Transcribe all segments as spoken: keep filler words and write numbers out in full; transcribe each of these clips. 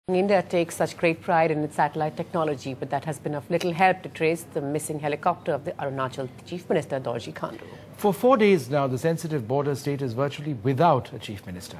India takes such great pride in its satellite technology, but that has been of little help to trace the missing helicopter of the Arunachal Chief Minister, Dorjee Khandu. For four days now, the sensitive border state is virtually without a chief minister.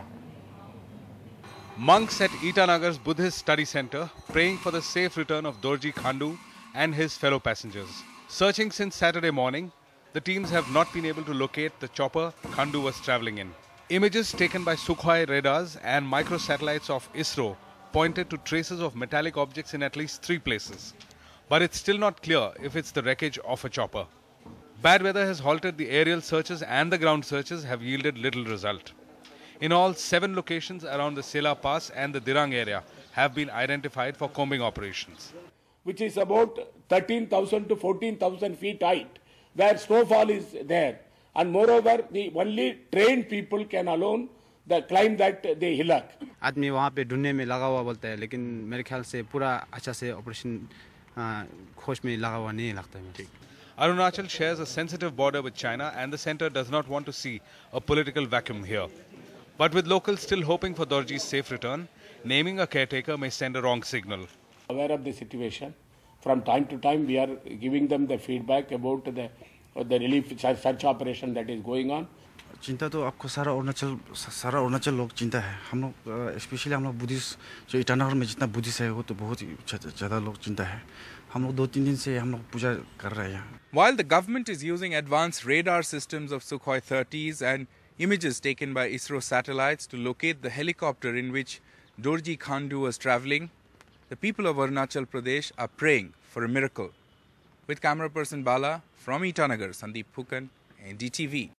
Monks at Itanagar's Buddhist Study Center praying for the safe return of Dorjee Khandu and his fellow passengers. Searching since Saturday morning, the teams have not been able to locate the chopper Khandu was travelling in. Images taken by Sukhoi radars and microsatellites of ISRO pointed to traces of metallic objects in at least three places. But it's still not clear if it's the wreckage of a chopper. Bad weather has halted the aerial searches, and the ground searches have yielded little result. In all, seven locations around the Sela Pass and the Dirang area have been identified for combing operations. Which is about thirteen thousand to fourteen thousand feet height, where snowfall is there. And moreover, the only trained people can alone the climb that the hillock. आदमी वहाँ पे ढूंढने में लगा हुआ बोलता है, लेकिन मेरे ख्याल से पूरा अच्छा से ऑपरेशन खोज में लगा हुआ नहीं लगता है मुझे. Arunachal shares a sensitive border with China, and the centre does not want to see a political vacuum here. But with locals still hoping for Dorjee's safe return, naming a caretaker may send a wrong signal. Aware of the situation, from time to time we are giving them the feedback about the the relief search operation that is going on. चिंता तो आपको सारा अरुणाचल सारा अरुणाचल लोग चिंता है. हम लोग स्पेशली हम लोग बुद्धिस्ट जो ईटानगर में जितना बुद्धिस्ट है वो तो बहुत ही ज़्यादा लोग चिंता है. हम लोग दो तीन दिन से हम लोग पूजा कर रहे हैं. While the government is using advanced radar systems of Sukhoi thirties and images taken by ISRO satellites to locate the helicopter in which Dorjee Khandu was travelling, the people of Arunachal Pradesh are praying for a miracle. With camera person Bala from Itanagar, Sandeep Phukan, N D T V.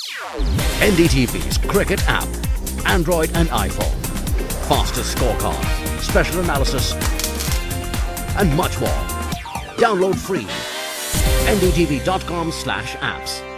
N D T V's cricket app, Android and iPhone, fastest scorecard, special analysis and much more. Download free. N D T V dot com slash apps.